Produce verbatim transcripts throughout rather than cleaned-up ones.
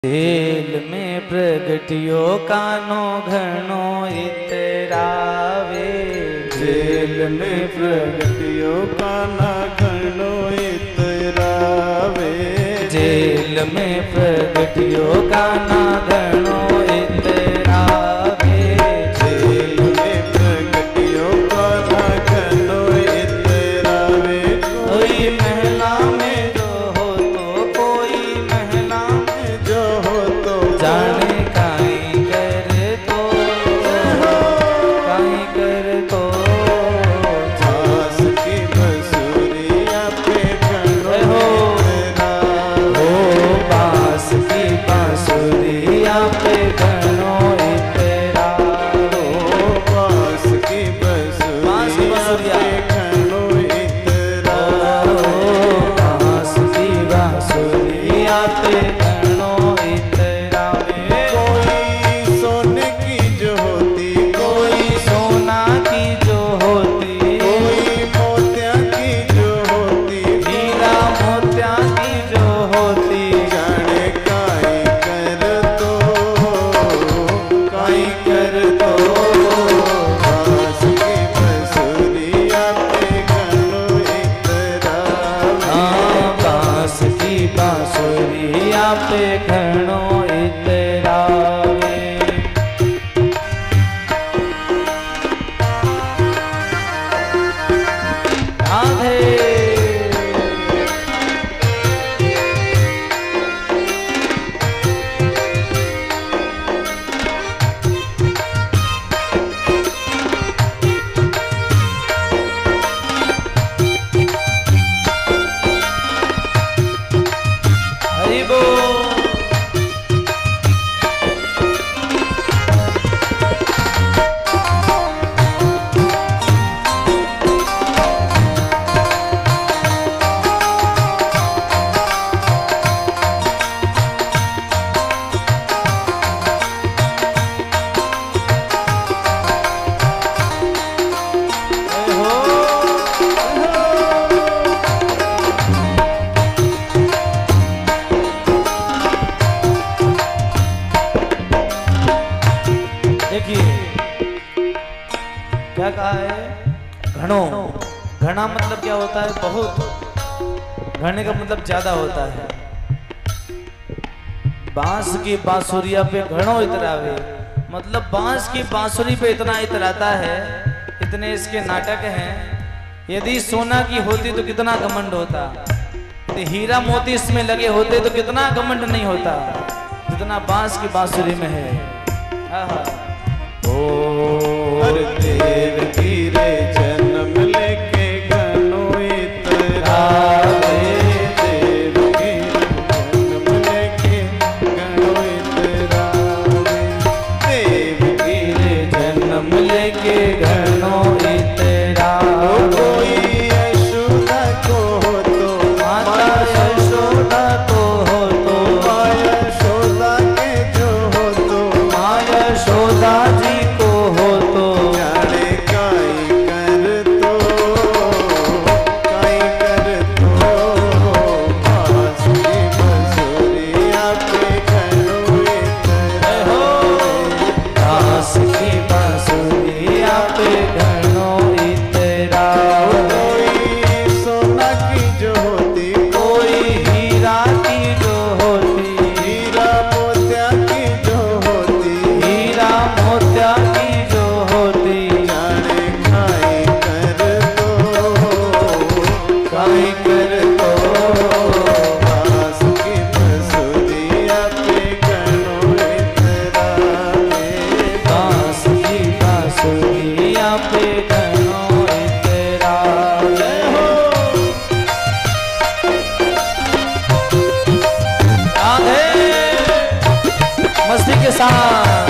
झेल में प्रगटियो कानो घणो इतरावे। झेल में प्रगटियो काना घणो इतरावे। झेल में प्रगटियो काना घणो इतरावे। झेल में प्रगटियो काना घणो इतरावे। कोई महला में जो हो तो कोई महला में जो हो तो जाने काई कर तो काई कर तो झांस की बंसुरिया पे घणो इतरावे। ओ बांस की बांसुरिया पे घणो इतरावे। बांस की बंसुरिया पे घणो इतरावे। बांस की बांसुरिया पे घणो इतरावे। कोई सोने की जो होती, कोई सोना की जो होती, कोई मोतिया की जो होती, हीरा मोतिया की जो होती, जाने काई कर तो काई कर तो बांस की बंसुरिया पे घणो इतरावे। हाँ, बांस की बांसुरिया पे घणो इतरावे। राधे हरि बोल। जय हो, जय हो। देखिए क्या कहा है, घणो। घना मतलब क्या होता है, बहुत। घने का मतलब ज्यादा होता है। बांस की बांसुरिया पे घणो इतरावे मतलब बांस की बांसुरी पे इतना इतराता है, इतने इसके नाटक हैं। यदि सोना की होती तो कितना घमंड होता, यदि हीरा मोती इसमें लगे होते तो कितना घमंड नहीं होता, जितना बांस की बांसुरी में है। आहा। हर देव की रे जन्म लेके घणो इतरावे। देव की जन्म लेके घणो इतरावे। देव की रे जन्म लेके घणो इतरावे। कोई यशोदा को हो तो माता यशोदा को हो तो माया यशोदा के जो हो तो माया यशोदा जी को हो तो जाने काई कर तो काई कर तो बांस की बंसुरिया पे घणो जय हो। इतरावे। दास की बांसुरिया पे घणो इतरावे। कोई सोना की जो होती, कोई हीरा की जो होती, हीरा मोतिया की जो होती, हीरा मोतिया की जो होती, जाने काई कर तो काई कर तो बांस की बंसुरिया पे घणो इतरावे। बांस की बांसुरिया पे घणो इतरावे। जय हो। राधे मस्ती के साथ।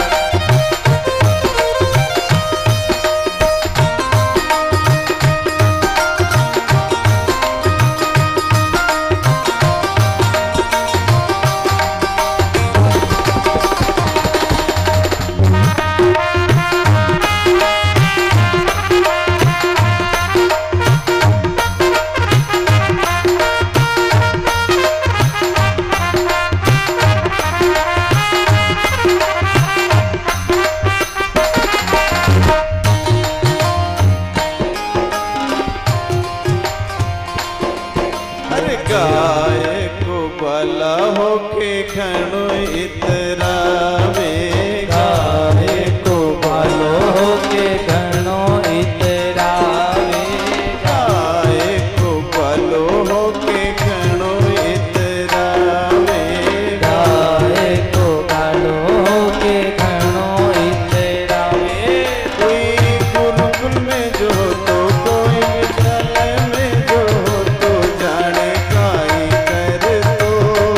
घणो इतरावे, गाए को भालो के घणो इतरावे, गाए को भलो होके घणो इतरावे, गाए को भालो के घणो इतरावे। कोई गुरुकुल में जो तो कोई विद्यालय में जो तो जाने काई कर तो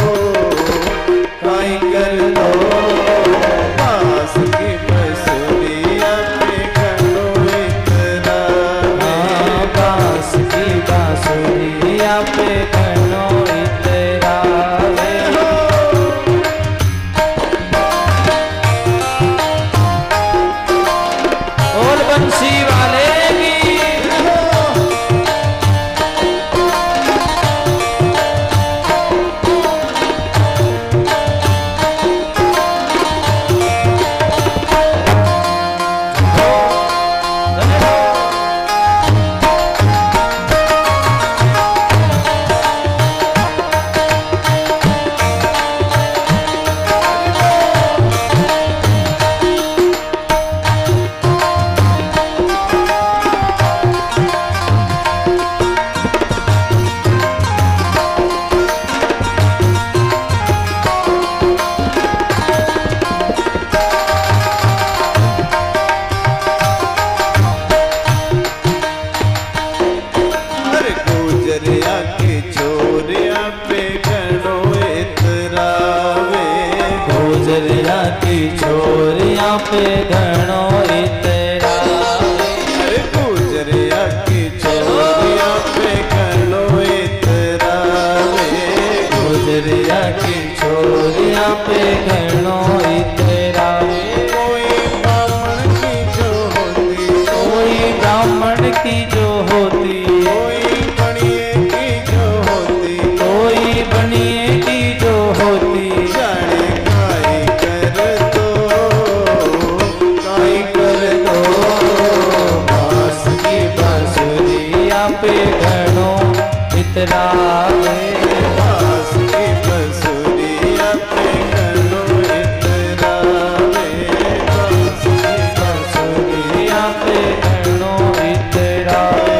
काई कर तो पास की बसुरिया पे घणो इतरावे, बांस की बांसुरिया पे घणो इतरावे। और बंसी वाले की हर गुजरिया की छोरिया पे घणो इतरावे, गुजरिया की छोरिया पे घणो इतरावे, हर गुजरिया की छोरिया पे घणो इतरावे, गुजरिया की छोरिया पे घणो इतरावे। कोई ब्राह्मण की जो होती, कोई ब्राह्मण की जो होती, कोई बनिए की जो होती, कोई बनिए की जो होती, जाने काई कर तो काई कर दो बांस की बांसुरिया पे घणो इतरावे, पास की बसुरिया पे घणो इतरावे, पास की बांसुरिया पे घणो इतरावे।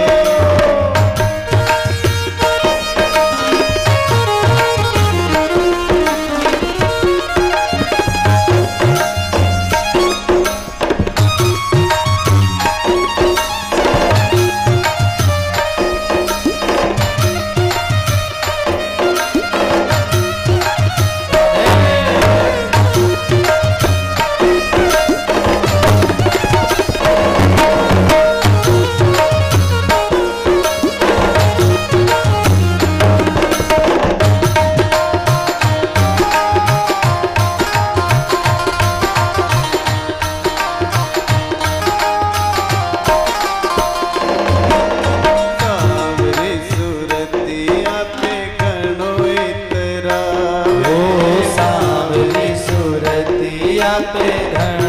सांवरी सूरतिया पे घणो इतरावे, ओ सांवली सूरतिया पे घणो